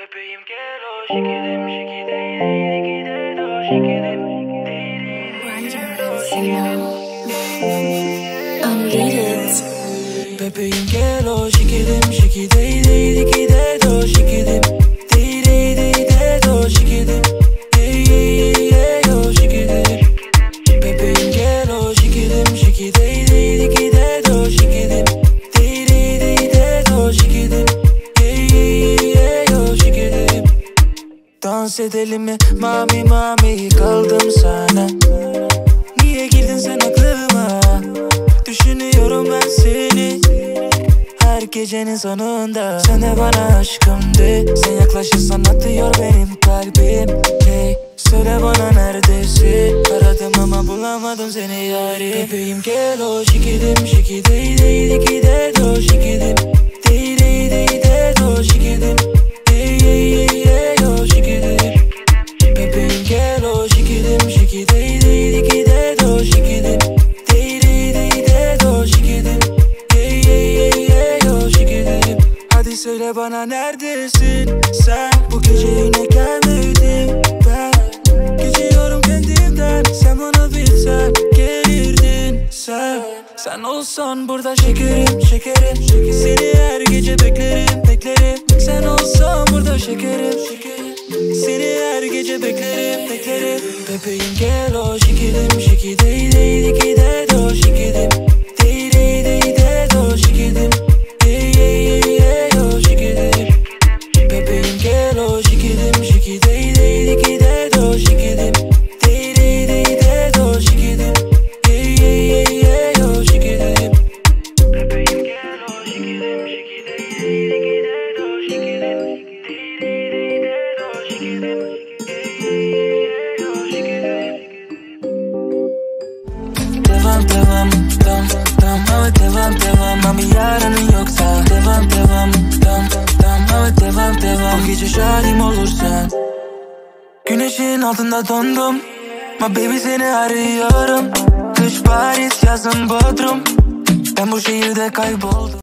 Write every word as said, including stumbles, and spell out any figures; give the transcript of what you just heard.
Bebeğim gel o şekerim şekerim gider o şekerim Bebeğim gel o şekerim şekerim gider o şekerim o şekerim o şekerim Bebeğim gel o şekerim şekerim gider o şekerim o şekerim Dans edelim mi mami mami, kaldım sana. Niye girdin sen aklıma? Düşünüyorum ben seni her gecenin sonunda. Sen de bana aşkım de, sen yaklaşırsan atıyor benim kalbim. Hey, söyle bana neredesin? Aradım ama bulamadım seni yarim. Bebeğim gel o şekerim şekerim gider o şekerim o şekerim o şekerim Bebeğim gel o şekerim şekerim gider o şekerim o şekerim o şekerim Hadi söyle bana neredesin sen? Bu gece yine gelmedin ben. Geçiyorum kendimden, sen bunu bilsen gelirdin sen. Sen olsan burada şekerim şekerim şekerim. Seni her gece beklerim beklerim. Sen olsan burada şekerim şekerim. Seni her gece beklerim beklerim. Bebeğim gel o şekerim şekerim gider o şekerim o şekerim o şekerim Bebeğim gel o şekerim şekerim gider o şekerim o şekerim o şekerim Bebeğim gel o şekerim şekerim gider o şekerim o şekerim o şekerim Devam devam dam dam hava devam devam. Mami yarının yoksa devam devam dam dam hava devam devam. Bu gece şahidim olursan. Güneşin altında dondum. My baby seni arıyorum. Kış Paris yazın Bodrum. Ben bu şehirde kayboldum.